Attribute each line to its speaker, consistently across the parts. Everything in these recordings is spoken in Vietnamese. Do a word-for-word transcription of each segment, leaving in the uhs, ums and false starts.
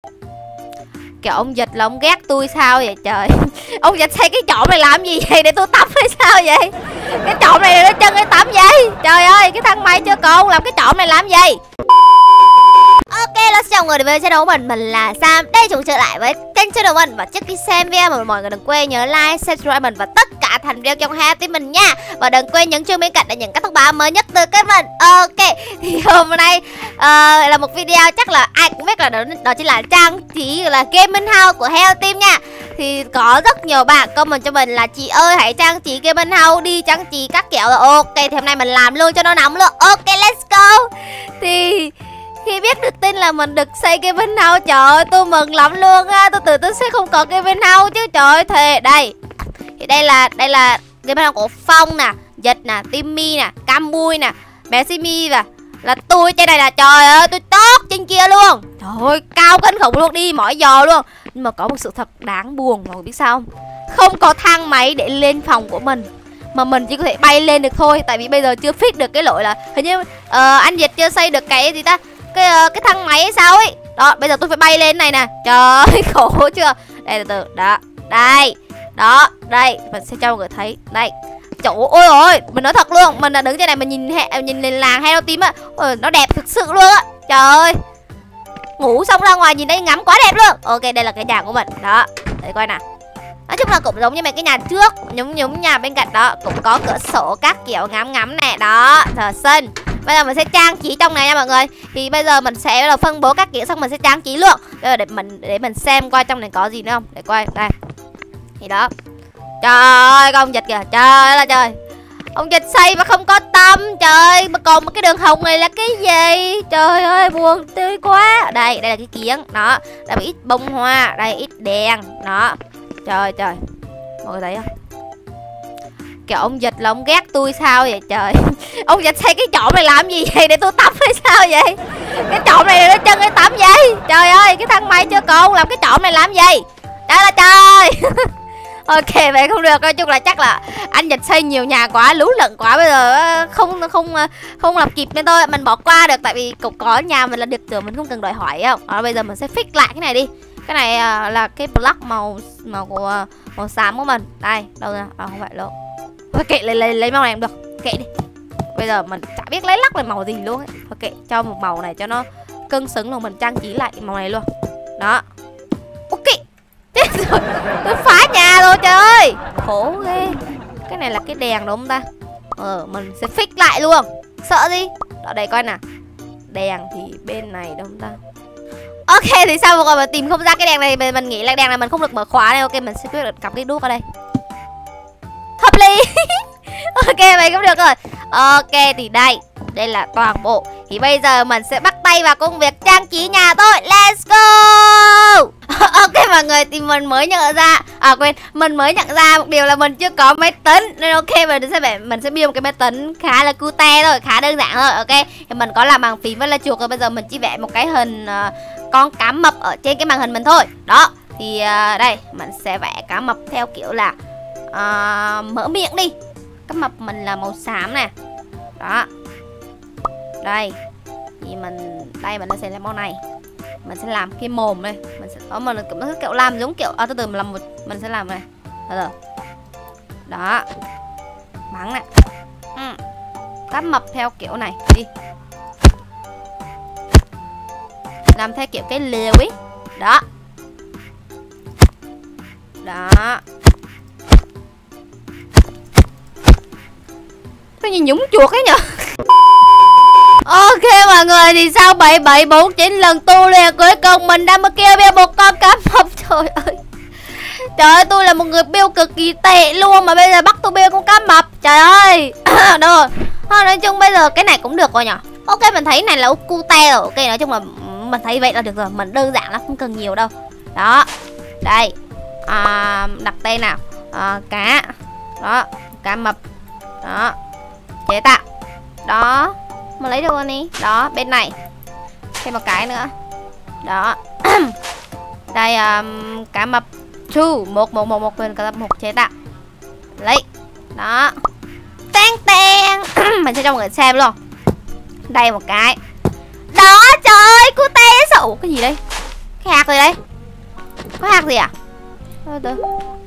Speaker 1: Kiểu ông Dịch là ông ghét tôi sao vậy trời. Ông Dịch xây cái chậu này làm gì vậy, để tôi tắm hay sao vậy? Cái chậu này để chân cái tắm vậy. Trời ơi, cái thằng mày chưa còn làm cái chậu này làm gì? Ok, là chào mọi người đến với channel của mình, mình là Sam. Đây chúng trở lại với kênh channel của mình. Và trước khi xem video mọi người đừng quên nhớ like, subscribe mình và tất cả thành video trong hai team mình nha. Và đừng quên nhấn chuông bên cạnh để nhận các thông báo mới nhất từ kênh mình. Ok, thì hôm nay uh, là một video chắc là ai cũng biết là đó, đó chính là trang trí là gaming house của Hell Team nha. Thì có rất nhiều bạn comment cho mình là chị ơi hãy trang trí gaming house đi, trang trí các kiểu. Là ok, thì hôm nay mình làm luôn cho nó nóng luôn. Ok, let's go. Thì khi biết được tin là mình được xây gaming house, trời ơi tôi mừng lắm luôn á. Tôi tưởng tôi sẽ không có gaming house chứ, trời ơi thề. Đây thì đây là đây là gaming house của Phong nè, Dịch nè, Timmy nè, Camui nè, bé Simi nè, là tôi trên này là trời ơi tôi tốt trên kia luôn. Trời ơi cao kinh khủng luôn, đi mỏi giò luôn. Nhưng mà có một sự thật đáng buồn mọi người biết sao không? Không có thang máy để lên phòng của mình, mà mình chỉ có thể bay lên được thôi. Tại vì bây giờ chưa fix được cái lỗi là hình như uh, anh Dịch chưa xây được cái gì ta, cái uh, cái thang máy hay sao ấy. Đó bây giờ tôi phải bay lên này nè, trời ơi khổ chưa. Đây từ từ, đó đây đó đây, mình sẽ cho mọi người thấy đây. Trời ơi ơi, mình nói thật luôn, mình là đứng trên này mình nhìn hệ, nhìn lên làng Hell Team á, nó đẹp thực sự luôn á. Trời ơi, ngủ xong ra ngoài nhìn đây ngắm quá đẹp luôn. Ok, đây là cái nhà của mình đó, để coi nào. Nói chung là cũng giống như mấy cái nhà trước, nhúng nhúng nhà bên cạnh đó cũng có cửa sổ các kiểu ngắm ngắm nè, đó thờ sân. Bây giờ mình sẽ trang trí trong này nha mọi người. Thì bây giờ mình sẽ là phân bố các kiểu xong mình sẽ trang trí luôn. Bây giờ để mình để mình xem coi trong này có gì nữa không. Để coi đây. Thì đó. Trời ơi con Dịch kìa, trời ơi là trời. Ông Dịch xây mà không có tâm, trời. Mà còn một cái đường hồng này là cái gì? Trời ơi buồn tươi quá. Đây, đây là cái kiếng, đó. Đây là ít bông hoa, đây ít đèn, đó. Trời trời, mọi người thấy không? Kiểu ông Dịch là ông ghét tôi sao vậy trời. Ông Dịch xây cái chậu này làm gì vậy, để tôi tắm hay sao vậy? Cái chậu này để chân cái tắm vậy. Trời ơi, cái thằng mày chưa còn làm cái chậu này làm gì? Trời là trời. Ok vậy không được, nói chung là chắc là anh Dịch xây nhiều nhà quá, lú lẫn quá, bây giờ không không không làm kịp nên thôi mình bỏ qua được. Tại vì cũng có nhà mình là được rồi, mình không cần đòi hỏi không. Đó, bây giờ mình sẽ fix lại cái này đi. Cái này uh, là cái block màu màu của uh, màu xám của mình. Đây, đâu ra? À, không phải luôn. Thôi kệ, lấy lấy lấy màu này cũng được. Kệ đi. Bây giờ mình chả biết lấy lắc là màu gì luôn ấy. Thôi kệ, cho một màu này cho nó cân xứng luôn, mình trang trí lại màu này luôn. Đó. Ok. Chết rồi. Tôi phá nhà rồi trời ơi. Khổ ghê. Cái này là cái đèn đúng không ta? Ờ, mình sẽ fix lại luôn. Sợ gì? Đó đây coi nào. Đèn thì bên này đúng không ta? Ok thì sao rồi mà tìm không ra cái đèn này, mình, mình nghĩ là đèn này mình không được mở khóa này. Ok mình sẽ quyết được cắm cái đuốc ở đây. Hợp lý. Ok vậy cũng được rồi. Ok thì đây, đây là toàn bộ. Thì bây giờ mình sẽ bắt tay vào công việc trang trí nhà thôi. Let's go. Ok mọi người, thì mình mới nhận ra à quên, mình mới nhận ra một điều là mình chưa có máy tính. Nên ok mình sẽ mình sẽ build một cái máy tính khá là cute thôi, khá đơn giản thôi. Ok thì mình có làm bằng phím với là chuột rồi. Bây giờ mình chỉ vẽ một cái hình uh, con cá mập ở trên cái màn hình mình thôi. Đó thì uh, đây mình sẽ vẽ cá mập theo kiểu là uh, mở miệng đi. Cá mập mình là màu xám nè. Đó. Đây. Thì mình đây mình sẽ làm màu này. Mình sẽ làm cái mồm đây. Mình sẽ đó, mình cũng sẽ kiểu làm giống kiểu à, từ từ mình làm một mình sẽ làm này. Đó. Đó. Bắn nè. Ừ. Cá mập theo kiểu này đi. Làm theo kiểu cái lều ấy. Đó. Đó. Cái gì nhúng chuột ấy nhở. Ok mọi người, thì sau bảy bảy bốn chín lần tu luyện cuối cùng mình đã mới kêu build một con cá mập. Trời ơi. Trời ơi tôi là một người build cực kỳ tệ luôn mà bây giờ bắt tôi build con cá mập. Trời ơi. Đâu rồi. Thôi nói chung bây giờ cái này cũng được rồi nhở. Ok mình thấy này là cute rồi. Ok nói chung là mình thấy vậy là được rồi, mình đơn giản lắm, không cần nhiều đâu. Đó. Đây. À, đặt tên nào. À, cá. Đó, cá mập. Đó. Chế tạo. Đó. Mà lấy được rồi đi. Đó, bên này. Thêm một cái nữa. Đó. Đây um, cá mập two một một một một bên cá mập một chế tạo. Lấy. Đó. Teng teng. Mình sẽ cho mọi người xem luôn. Đây một cái. Đó trời ơi, cute sợ. Cái gì đây? Cái hạt gì đây? Có hạt gì à? Thôi từ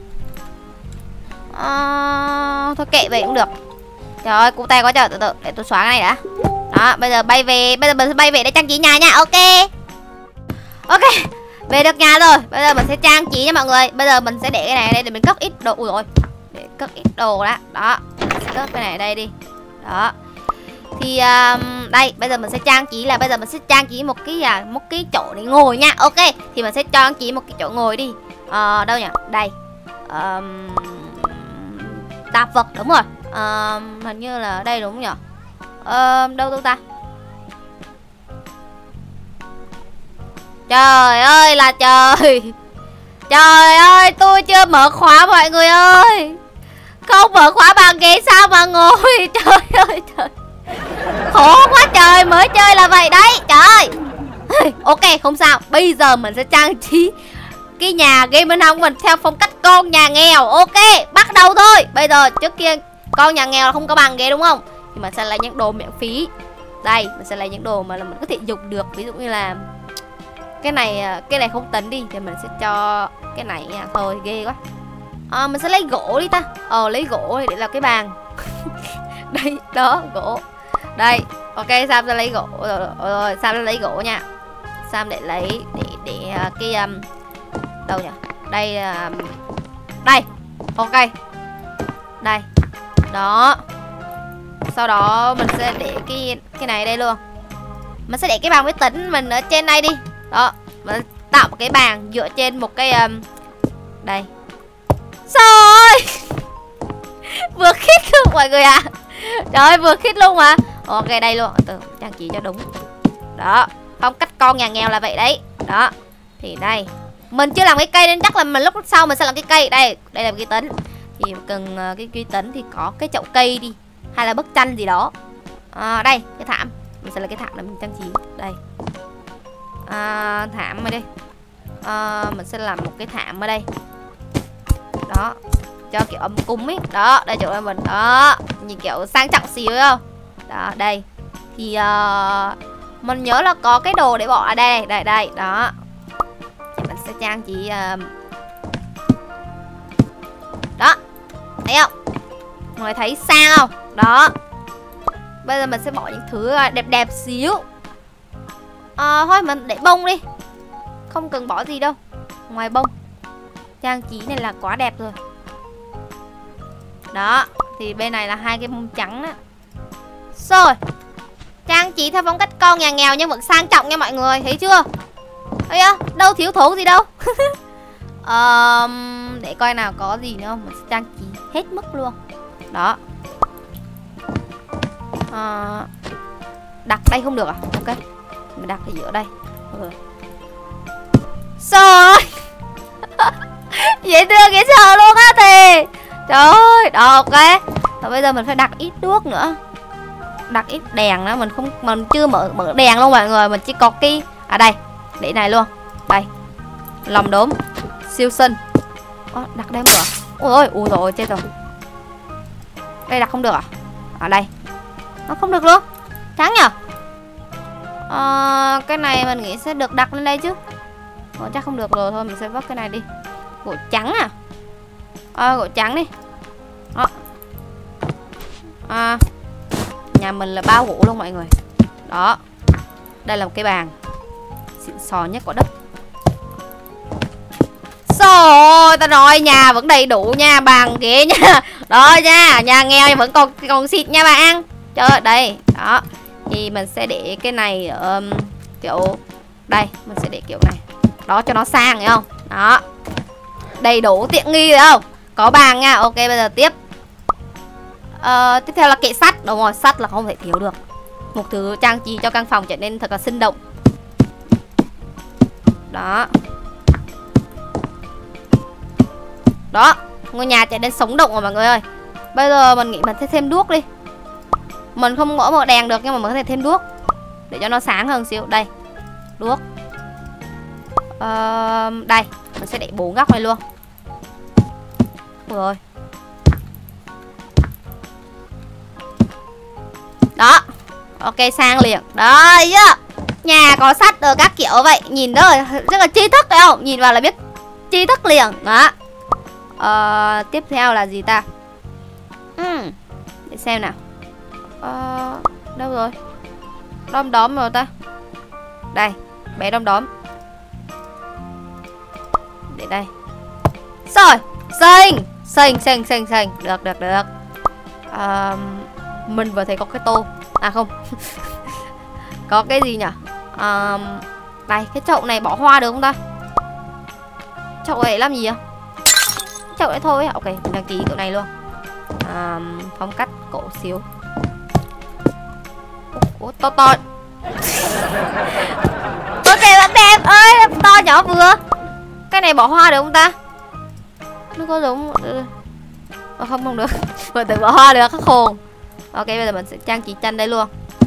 Speaker 1: à, thôi kệ vậy cũng được. Trời ơi, cụ tay quá trời. Từ từ để tôi xóa cái này đã. Đó, bây giờ bay về. Bây giờ mình sẽ bay về để trang trí nhà nha. Ok. Ok, về được nhà rồi. Bây giờ mình sẽ trang trí nha mọi người. Bây giờ mình sẽ để cái này ở đây để mình cất ít đồ. Ui rồi, để cất ít đồ đó. Đó, mình sẽ cất cái này ở đây đi. Đó. Thì um, đây, bây giờ mình sẽ trang trí là bây giờ mình sẽ trang trí một cái à, một cái chỗ để ngồi nha. Ok, thì mình sẽ trang trí một cái chỗ ngồi đi. Ờ, đâu nhỉ? Đây. Um, tạp vật đúng rồi. Um, hình như là đây đúng không nhỉ? Um, đâu đâu ta? Trời ơi là trời. Trời ơi, tôi chưa mở khóa mọi người ơi. Không mở khóa bàn ghế sao mà ngồi. Trời ơi trời. Khổ quá trời, mới chơi là vậy đấy. Trời. Ok, không sao. Bây giờ mình sẽ trang trí cái nhà Game Home của mình theo phong cách con nhà nghèo. Ok, bắt đầu thôi. Bây giờ trước kia con nhà nghèo là không có bàn ghế đúng không? Thì mình sẽ lấy những đồ miễn phí. Đây, mình sẽ lấy những đồ mà mình có thể dùng được. Ví dụ như là cái này, cái này không tính đi. Thì mình sẽ cho cái này nha. Thôi ghê quá. À, mình sẽ lấy gỗ đi ta. Ờ, lấy gỗ để làm cái bàn. Đây, đó, gỗ. Đây, ok, Sam sẽ lấy gỗ. Rồi, rồi, rồi Sam sẽ lấy gỗ nha. Sam để lấy, để, để uh, cái, um, đâu nhỉ? Đây, uh, đây, ok. Đây, đó. Sau đó mình sẽ để cái cái này đây luôn. Mình sẽ để cái bàn máy tính mình ở trên đây đi. Đó, mình tạo một cái bàn dựa trên một cái, um, đây. Rồi. Vừa khít luôn mọi người ạ. À. Trời ơi, vừa khít luôn mà. Ok, đây luôn. Từ trang trí cho đúng. Đó, phong cách con nhà nghèo là vậy đấy. Đó. Thì đây, mình chưa làm cái cây nên chắc là mình lúc sau mình sẽ làm cái cây. Đây, đây là cái tính. Thì cần cái cái tính thì có cái chậu cây đi, hay là bức tranh gì đó. À, đây, cái thảm. Mình sẽ là cái thảm để mình trang trí. Đây. À, thảm ở đây. À, mình sẽ làm một cái thảm ở đây. Đó, cho kiểu âm cung ấy. Đó, đây chỗ mình. Đó, nhìn kiểu sang trọng xíu không? Đó, đây. Thì uh, mình nhớ là có cái đồ để bỏ ở đây. Đây, đây, đó. Thì mình sẽ trang trí uh... Đó, thấy không? Mọi người thấy sang không? Đó. Bây giờ mình sẽ bỏ những thứ đẹp đẹp xíu. À, thôi mình để bông đi. Không cần bỏ gì đâu ngoài bông. Trang trí này là quá đẹp rồi. Đó, thì bên này là hai cái bông trắng đó. Rồi, trang trí theo phong cách con nhà nghèo nhưng vẫn sang trọng nha mọi người. Thấy chưa? Thấy không? Đâu thiếu thốn gì đâu. um, Để coi nào có gì nữa không. Mình sẽ trang trí hết mức luôn. Đó. uh, Đặt đây không được à? Ok, mình đặt ở giữa đây. Ừ. Rồi. Dễ thương dễ sợ luôn á thì. Trời ơi, đó, ok. Và bây giờ mình phải đặt ít đuốc nữa. Đặt ít đèn nữa, mình không mình chưa mở mở đèn luôn mọi người, mình chỉ có cái à đây, để này luôn. Đây. Lòng đốm siêu xinh. Ồ, đặt đây không được. Ôi ôi, ui rồi chết rồi. Đây đặt không được à? Ở đây. Nó không được luôn. Trắng nhờ. À, cái này mình nghĩ sẽ được đặt lên đây chứ. Ồ, chắc không được rồi, thôi mình sẽ vứt cái này đi. Gỗ trắng à? À, gỗ trắng đi. Đó. À, nhà mình là bao gỗ luôn mọi người. Đó. Đây là một cái bàn xịn sò nhất của đất. Rồi, ta nói nhà vẫn đầy đủ nha, bàn ghế nha. Đó nha, nhà nghèo vẫn còn còn xịn nha bạn. Trời ơi, đây. Đó. Thì mình sẽ để cái này um, kiểu đây, mình sẽ để kiểu này. Đó, cho nó sang hiểu không? Đó. Đầy đủ tiện nghi rồi không? Có bàn nha. Ok, bây giờ tiếp. Uh, tiếp theo là kệ sắt. Đúng rồi, sắt là không thể thiếu được. Một thứ trang trí cho căn phòng trở nên thật là sinh động. Đó. Đó, ngôi nhà trở nên sống động rồi mọi người ơi. Bây giờ mình nghĩ mình sẽ thêm đuốc đi. Mình không mở mở đèn được nhưng mà mình có thể thêm đuốc để cho nó sáng hơn xíu. Đây, đuốc. uh, Đây, mình sẽ để bốn góc này luôn. Rồi. Đó. Ok, sang liền. Đó, chưa? nhà có sắt ở các kiểu vậy. Nhìn rất là, rất là tri thức phải không? Nhìn vào là biết tri thức liền. Đó. Ờ, tiếp theo là gì ta? uhm, Để xem nào. Ờ, đâu rồi? Đom đóm rồi ta. Đây, bé đom đóm. Để đây. Rồi, xanh. Xanh, xanh, xanh, xanh. Được, được, được. À, mình vừa thấy có cái tô. À không. Có cái gì nhỉ? À, đây, cái chậu này bỏ hoa được không ta? Chậu này làm gì à? Chậu này thôi. Ok, mình đăng ký kiểu này luôn. À, phong cách cổ xíu. Ủa, to to. Ok, bạn đẹp ơi, to nhỏ vừa. Cái này bỏ hoa được không ta? Nó có giống... À, không, không được. Mình tự bỏ hoa được, khắc khôn. Ok, bây giờ mình sẽ trang trí chân đây luôn.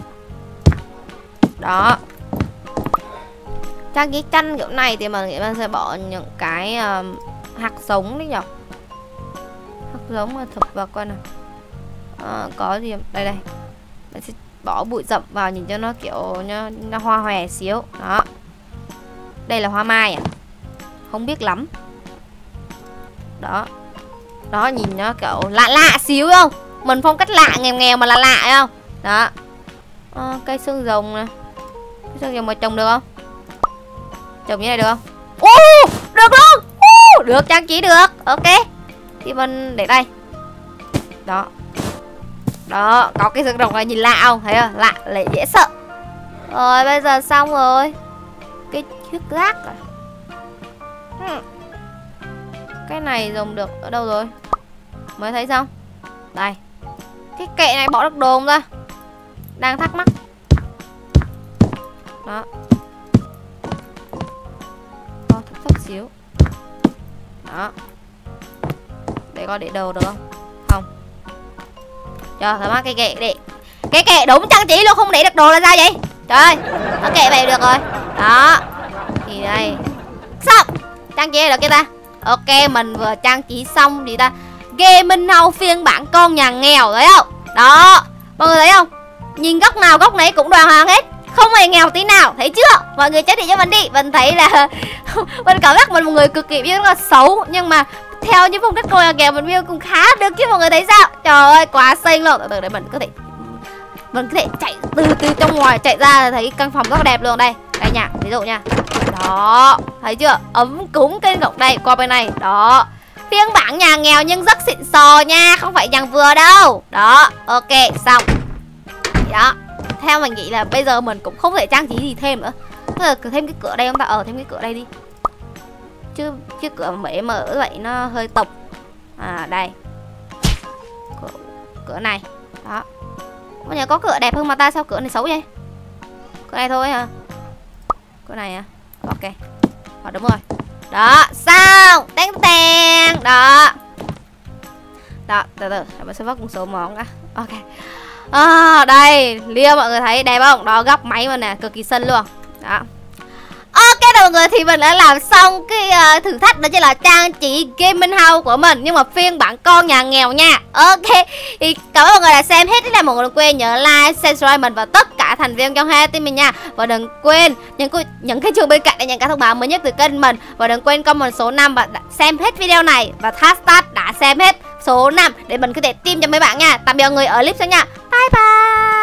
Speaker 1: Đó. Trang trí chân kiểu này thì mình nghĩ mình sẽ bỏ những cái uh, hạt giống đấy nhở. Hạt giống mà thực vật coi nào. À, có gì đây đây. Mình sẽ bỏ bụi rậm vào nhìn cho nó kiểu nó, nó hoa hòe xíu. Đó. Đây là hoa mai à? Không biết lắm. Đó. Đó, nhìn nó kiểu lạ lạ xíu không? Mình phong cách lạ, nghèo nghèo mà lạ lạ không? Đó. À, cây xương rồng nè. Cây xương rồng mà trồng được không? Trồng như này được không? Ô, được luôn. Ô, được, trang trí được. Ok. Thì mình để đây. Đó. Đó, có cái xương rồng này nhìn lạ không? Thấy không? Lạ, lại dễ sợ. Rồi, bây giờ xong rồi. Cái chiếc gác à? Hmm. Cái này dùng được ở đâu rồi? Mới thấy xong. Đây. Cái kệ này bỏ được đồ không ra? Đang thắc mắc. Đó. Có thấp thấp xíu. Đó. Để coi để đồ được không? Không. Cho thắc mắc cái kệ đi. Cái kệ đúng trang trí luôn, không để được đồ là sao vậy? Trời ơi. Cái kệ vậy được rồi. Đó. Thì đây. Xong. Trang trí được chưa ta? Ok, mình vừa trang trí xong thì ta Gaming House phiên bản con nhà nghèo, thấy không? Đó, mọi người thấy không? Nhìn góc nào góc nấy cũng đoàn hoàng hết, không hề nghèo tí nào, thấy chưa? Mọi người chết thì cho mình đi. Mình thấy là mình cảm giác mình một người cực kỳ biết rất là xấu, nhưng mà theo những phong cách con nhà nghèo mình view cũng khá được chứ, mọi người thấy sao? Trời ơi, quá xinh luôn. Từ từ để mình có thể mình có thể chạy từ từ trong ngoài chạy ra là thấy căn phòng rất là đẹp luôn. Đây, đây nha, ví dụ nha. Đó, thấy chưa? Ấm cúng kênh gọng đây, qua bên này. Đó. Phiên bản nhà nghèo nhưng rất xịn sò nha, không phải nhà vừa đâu. Đó, ok, xong. Đó. Theo mình nghĩ là bây giờ mình cũng không thể trang trí gì thêm nữa. Bây giờ thêm cái cửa đây không ta? Ờ, thêm cái cửa đây đi. Chứ chứ cửa bể mở vậy nó hơi tục. À, đây. Cửa, cửa này. Đó. Bây giờ có cửa đẹp hơn mà ta, sao cửa này xấu vậy? Cửa này thôi hả? Cửa này à? Ok. Ờ, đúng rồi. Đó, xong. Teng teng. Đó. Đó, từ từ, mình sẽ vắt một số món đã. Ok. À, đây, Lia mọi người thấy đẹp không? Đó, góc máy mà nè, cực kỳ xinh luôn. Đó. Ok rồi mọi người, thì mình đã làm xong cái uh, thử thách đó chính là trang trí Gaming House của mình, nhưng mà phiên bản con nhà nghèo nha. Ok, thì cảm ơn mọi người đã xem hết. Thế là mọi người đừng quên nhớ like, subscribe mình và tất cả thành viên trong hai team mình nha. Và đừng quên những những cái chuông bên cạnh để nhận các thông báo mới nhất từ kênh mình. Và đừng quên comment số năm và xem hết video này, và hashtag đã xem hết số năm để mình có thể team cho mấy bạn nha. Tạm biệt mọi người ở clip sau nha. Bye bye.